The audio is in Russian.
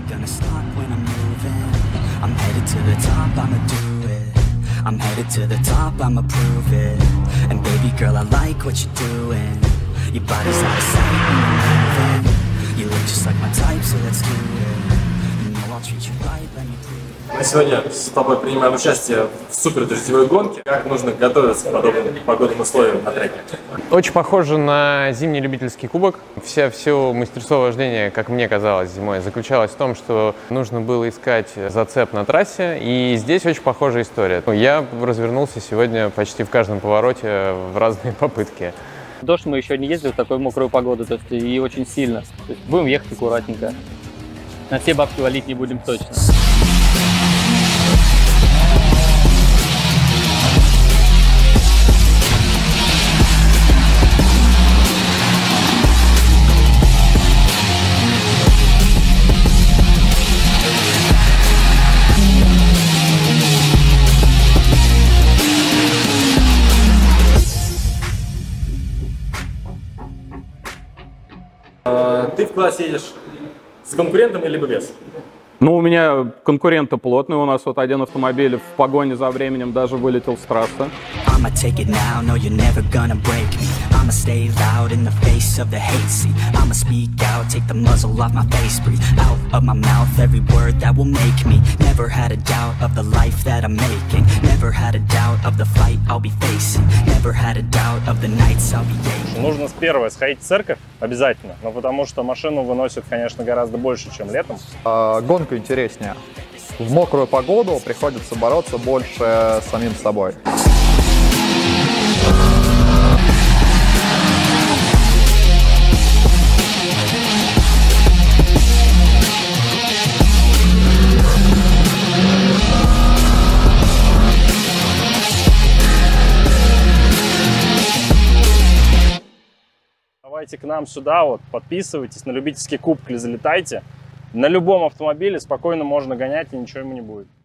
ain't gonna stop when I'm moving. I'm headed to the top, I'ma do it. I'm headed to the top, I'ma prove it. And baby girl, I like what you're doing. Your body's out of sight when you're moving. You look just like my type, so let's do it. You know I'll treat you right, let me prove it. Мы сегодня с тобой принимаем участие в супердрождевой гонке. Как нужно готовиться к подобным погодным условиям на треке? Очень похоже на зимний любительский кубок. Все мастерство вождения, как мне казалось зимой, заключалось в том, что нужно было искать зацеп на трассе. И здесь очень похожая история. Я развернулся сегодня почти в каждом повороте в разные попытки. Дождь мы еще не ездили в такую мокрую погоду, то есть и очень сильно. То есть будем ехать аккуратненько. На все бабки валить не будем точно. Ты в классе едешь с конкурентом или без? Ну, у меня конкуренты плотные. У нас вот один автомобиль в погоне за временем даже вылетел с трассы. I'ma take it now, no you're never gonna break me. I'ma stay loud in the face of the hate, see. I'ma speak out, take the muzzle off my face. Breathe out of my mouth every word that will make me. Never had a doubt of the life that I'm making. Never had a doubt of the fight I'll be facing. Never had a doubt of the nights I'll be aching. Нужно первое сходить в церковь обязательно, но потому что машину выносит, конечно, гораздо больше, чем летом. Гонка интереснее. В мокрую погоду приходится бороться больше с самим собой. Давайте к нам сюда, вот, подписывайтесь на любительский кубок или залетайте. На любом автомобиле спокойно можно гонять, и ничего ему не будет.